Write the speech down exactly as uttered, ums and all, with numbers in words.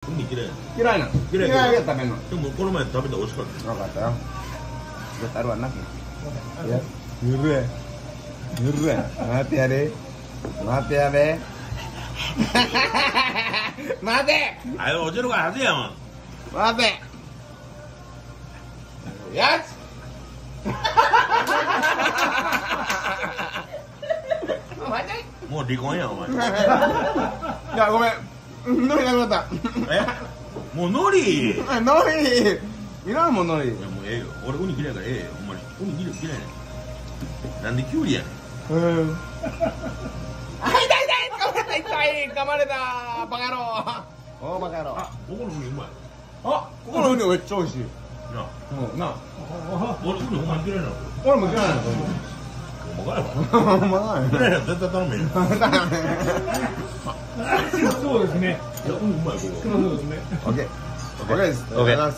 ウニ嫌いやね嫌いなの。 嫌い嫌いや食べんの。 でもこの前食べたら美味しかった分かったよ。絶対あるわな。いや、ゆるえ。ゆるえ。待ってやれ。待ってやべ。待て。 あれ落ちるからはずやん待て。やつ。 もう離婚やんお前いやごめん。ノリなくなった。 えもうノリいやノリ。いらんもんノリ。 もうええよ俺ウニ嫌いからええよほんまにウニ嫌い嫌いねんなんでキュウリやねんうん。あ、痛い痛い。噛まれた痛い。噛まれた。バカ野郎。おおバカ野郎。 あここのウニうまいあ、ここのウニめっちゃ美味しい。 なあうん、なあ。 俺ウニほんまに嫌いなの俺も嫌いなの。 ほんまかよほんまだよ。 嫌いなの絶対頼めよそうですね。 いやウニうまいここオッケー。オッケーです。 オッケー